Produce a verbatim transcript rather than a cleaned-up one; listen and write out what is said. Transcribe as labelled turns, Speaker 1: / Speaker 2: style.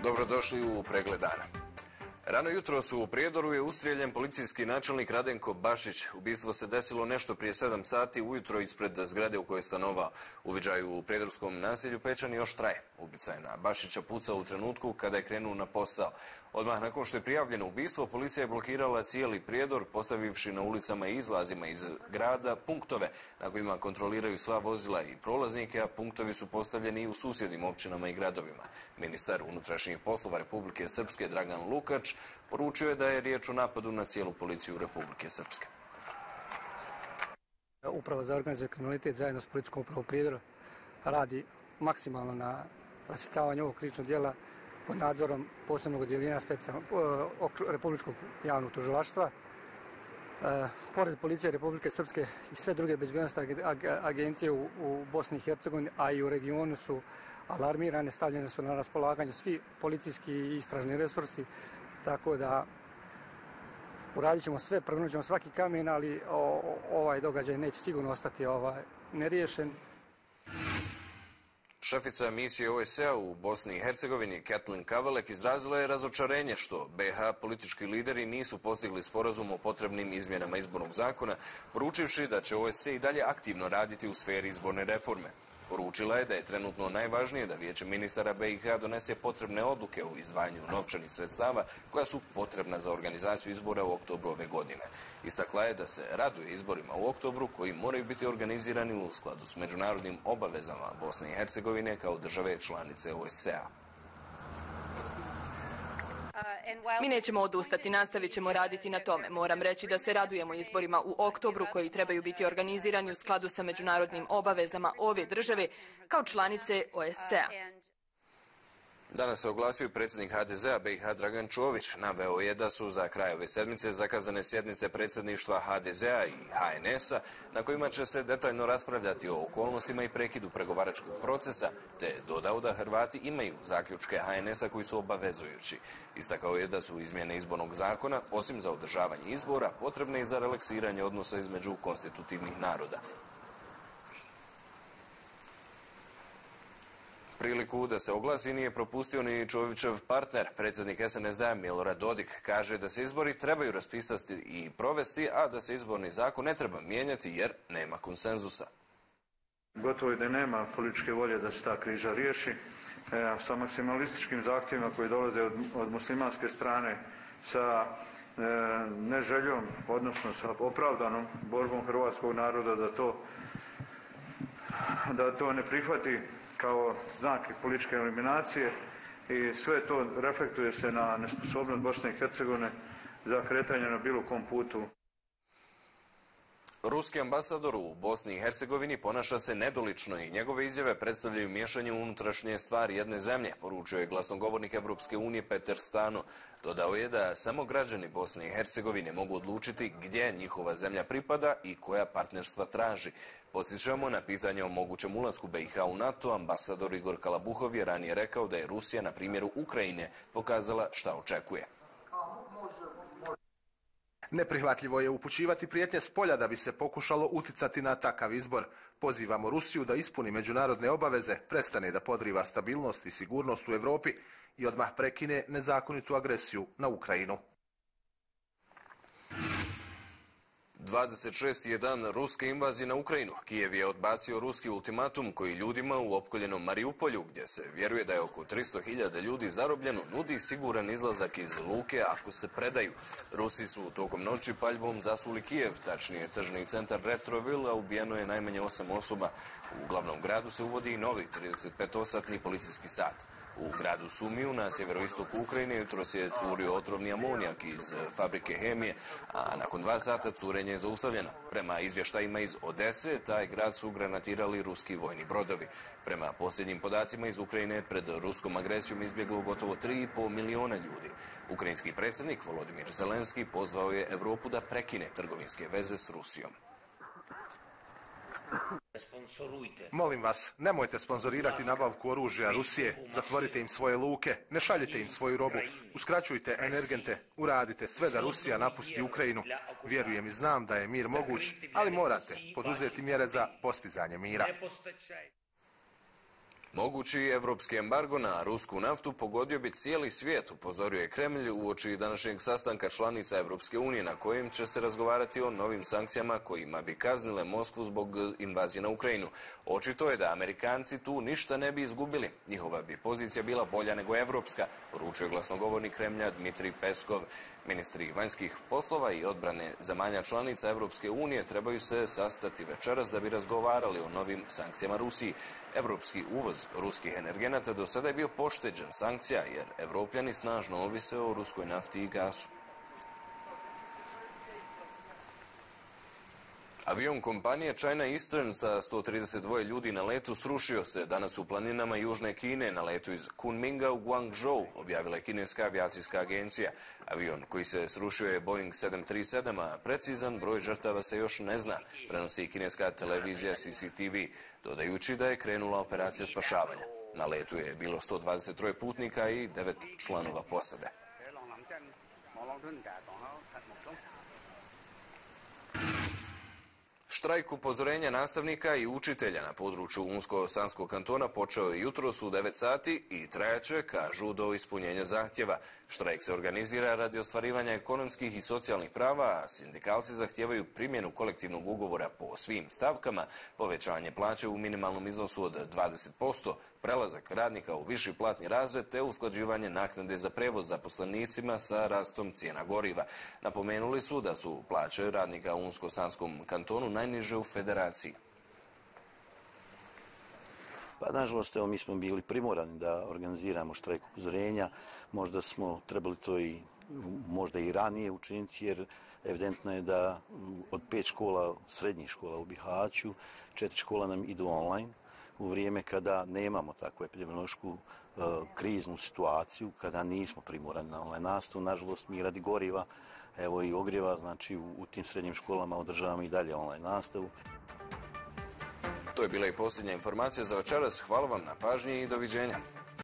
Speaker 1: Dobrodošli u pregled dana. Rano jutros u Prijedoru je ustrijeljen policijski načelnik Radenko Bašić. Ubistvo se desilo nešto prije sedam sati ujutro ispred zgrade u kojoj je stanovao. Uviđaj u prijedorskom naselju Pečani još traje. Ubica je na Bašića pucao u trenutku kada je krenuo na posao. Odmah nakon što je prijavljeno ubistvo, policija je blokirala cijeli Prijedor, postavivši na ulicama i izlazima iz grada punktove na kojima kontroliraju sva vozila i prolaznike, a punktovi su postavljeni i u susjednim općinama i gradovima. Ministar unutrašnjih poslova Republike Srpske Dragan Lukač poručio je da je riječ o napadu na cijelu policiju Republike Srpske.
Speaker 2: Uprava za organizirani kriminalitet zajedno s policijskom upravom Prijedora radi maksimalno na rasvjetavanju ovog krivičnog djela pod nadzorom posebnog odjeljenja Republičkog javnog tužilaštva. E, pored policije Republike Srpske i sve druge bezbjednosne agencije u, u Bosni i Hercegovini, a i u regionu su alarmirane, stavljene su na raspolaganje svi policijski i istražni resursi, tako da uradit ćemo sve, prvenut ćemo svaki kamen, ali o, ovaj događaj neće sigurno ostati ovaj, neriješen.
Speaker 1: Šefica misije O S A u Bosni i Hercegovini Katlin Kavalek izrazila je razočarenje što B H politički lideri nisu postigli sporazum o potrebnim izmjenama izbornog zakona, poručivši da će O S C i dalje aktivno raditi u sferi izborne reforme. Poručila je da je trenutno najvažnije da Vijeće ministara B i H donese potrebne odluke o izdvajanju novčanih sredstava koja su potrebna za organizaciju izbora u oktobru ove godine. Istakla je da se raduje izborima u oktobru koji moraju biti organizirani u skladu s međunarodnim obavezama Bosne i Hercegovine kao države članice O S A.
Speaker 3: Mi nećemo odustati, nastavit ćemo raditi na tome. Moram reći da se radujemo izborima u oktobru koji trebaju biti organizirani u skladu sa međunarodnim obavezama ove države kao članice O S C A.
Speaker 1: Danas se oglasio i predsjednik H D Z a B i H Dragan Čović. Naveo je da su za kraj ove sedmice zakazane sjednice predsjedništva H D Z a i H N S a na kojima će se detaljno raspravljati o okolnostima i prekidu pregovaračkog procesa, te dodao da Hrvati imaju zaključke H N S a koji su obavezujući. Istakao je da su izmjene izbornog zakona, osim za održavanje izbora, potrebne i za relaksiranje odnosa između konstitutivnih naroda. Priliku da se oglasi nije propustio ni Čovićev partner. Predsjednik S N S D a Milorad Dodik kaže da se izbori trebaju raspisati i provesti, a da se izborni zakon ne treba mijenjati jer nema konsenzusa.
Speaker 4: Gotovo je da nema političke volje da se ta križa riješi. E, sa maksimalističkim zahtjevima koji dolaze od, od muslimanske strane, sa e, neželjom, odnosno sa opravdanom borbom hrvatskog naroda da to, da to ne prihvati kao znak političke eliminacije, i sve to reflektuje se na nesposobnost Bosne i Hercegovine za kretanje na bilo kom putu.
Speaker 1: Ruski ambasador u Bosni i Hercegovini ponaša se nedolično i njegove izjave predstavljaju miješanje u unutrašnje stvari jedne zemlje, poručio je glasnogovornik Evropske unije Peter Stano. Dodao je da samo građani Bosne i Hercegovine mogu odlučiti gdje njihova zemlja pripada i koja partnerstva traži. Podsjećamo na pitanje o mogućem ulasku B i H u NATO, ambasador Igor Kalabuhov je ranije rekao da je Rusija na primjeru Ukrajine pokazala šta očekuje.
Speaker 5: Neprihvatljivo je upućivati prijetnje s polja da bi se pokušalo uticati na takav izbor. Pozivamo Rusiju da ispuni međunarodne obaveze, prestane da podriva stabilnost i sigurnost u Europi i odmah prekine nezakonitu agresiju na Ukrajinu.
Speaker 1: dvadeset šesti je dan ruske invazije na Ukrajinu. Kijev je odbacio ruski ultimatum koji ljudima u opkoljenom Mariupolju, gdje se vjeruje da je oko tristo hiljada ljudi zarobljeno, nudi siguran izlazak iz luke ako se predaju. Rusi su tokom noći paljbom zasuli Kijev, tačnije tržni centar Retroville, a ubijeno je najmanje osam osoba. U glavnom gradu se uvodi i novi tridesetpetosatni policijski sat. U gradu Sumiju na sjeveroistoku Ukrajine jutros je curio otrovni amonijak iz fabrike hemije, a nakon dva sata curenje je zaustavljeno. Prema izvještajima iz Odese, taj grad su granatirali ruski vojni brodovi. Prema posljednjim podacima iz Ukrajine pred ruskom agresijom izbjeglo gotovo tri i pol miliona ljudi. Ukrajinski predsjednik Volodimir Zelenski pozvao je Europu da prekine trgovinske veze s Rusijom.
Speaker 5: Molim vas, nemojte sponzorirati nabavku oružja Rusije, zatvorite im svoje luke, ne šaljite im svoju robu, uskraćujte energente, uradite sve da Rusija napusti Ukrajinu. Vjerujem i znam da je mir moguć, ali morate poduzeti mjere za postizanje mira.
Speaker 1: Mogući evropski embargo na rusku naftu pogodio bi cijeli svijet, upozorio je Kremlj uoči današnjeg sastanka članica Evropske unije na kojem će se razgovarati o novim sankcijama kojima bi kaznile Moskvu zbog invazije na Ukrajinu. Očito je da Amerikanci tu ništa ne bi izgubili. Njihova bi pozicija bila bolja nego evropska, poručio je glasnogovornik Kremlja Dmitrij Peskov. Ministri vanjskih poslova i odbrane zemalja članica Evropske unije trebaju se sastati večeras da bi razgovarali o novim sankcijama Rusiji. Evropski uvoz ruskih energenata do sada je bio pošteđen sankcija jer Evropljani snažno ovise o ruskoj nafti i gasu. Avion kompanije China Eastern sa sto trideset dva ljudi na letu srušio se danas u planinama Južne Kine na letu iz Kunminga u Guangzhou, objavila je kineska avijacijska agencija. Avion koji se srušio je Boeing sedam tri sedam, a precizan broj žrtava se još ne zna, prenosi kineska televizija C C T V, dodajući da je krenula operacija spašavanja. Na letu je bilo sto dvadeset tri putnika i devet članova posade. Štrajk upozorenja nastavnika i učitelja na području Unsko-Sanskog kantona počeo je jutros u devet sati i trajaće, kažu, do ispunjenja zahtjeva. Štrajk se organizira radi ostvarivanja ekonomskih i socijalnih prava, a sindikalci zahtijevaju primjenu kolektivnog ugovora po svim stavkama, povećanje plaće u minimalnom iznosu od dvadeset posto, prelazak radnika u viši platni razred te usklađivanje naknade za prevoz zaposlenicima sa rastom cijena goriva. Napomenuli su da su plaće radnika u Unsko-Sanskom kantonu najniže u federaciji.
Speaker 6: Pa, nažalost, evo, mi smo bili primorani da organiziramo štrajk upozorenja. Možda smo trebali to i možda i ranije učiniti, jer evidentno je da od pet škola, srednjih škola u Bihaću, četiri škola nam idu online u vrijeme kada nemamo takvu epidemiološku uh, kriznu situaciju, kada nismo primorani na online nastavu. Nažalost, mi radi goriva, evo i ogrijeva, znači u, u tim srednjim školama održavamo i dalje online nastavu.
Speaker 1: To je bila i posljednja informacija za večeras. Hvala vam na pažnji i doviđenja.